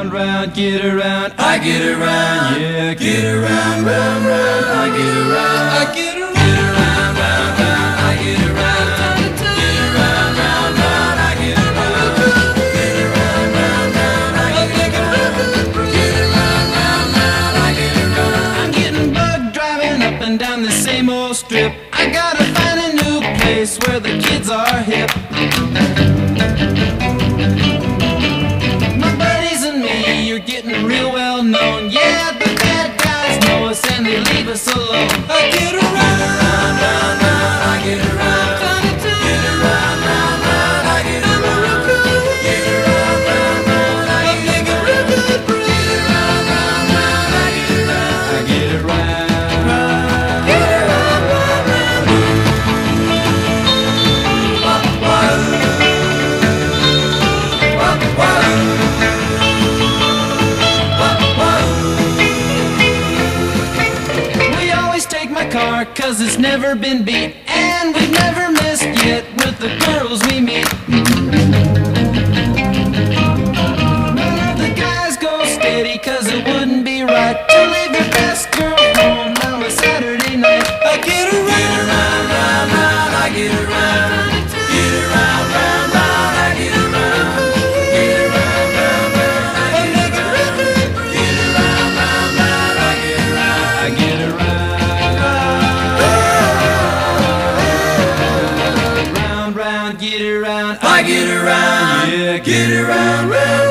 round, round, get around. I get around, yeah, get around, round, round. I get around, I get around, round, round, round. I get around, get around, round, round. I get around, get around, round, round. I get around, get around, round, round. I get around. I'm getting bugged driving up and down the same old strip. I gotta find a new place where the kids are hip. My buddies and me, you're getting real well known. Yeah, the bad guys know us and they leave us alone. I get around, round, round, round. I get around, get around, round, round. I get around, get around, round, round. I get around, get around, round, round. I get around, I get around. Car, cause it's never been beat, and we've never missed yet with the girls we meet. None of the guys go steady, cause it wouldn't be right to leave your best girl home on a Saturday night. I get around, round, round, round. I get around, get around, round, round. I get around, get around, round, round. I get around, get around, round, round. I get around, I get around. Get around, I get around, yeah, get around, round.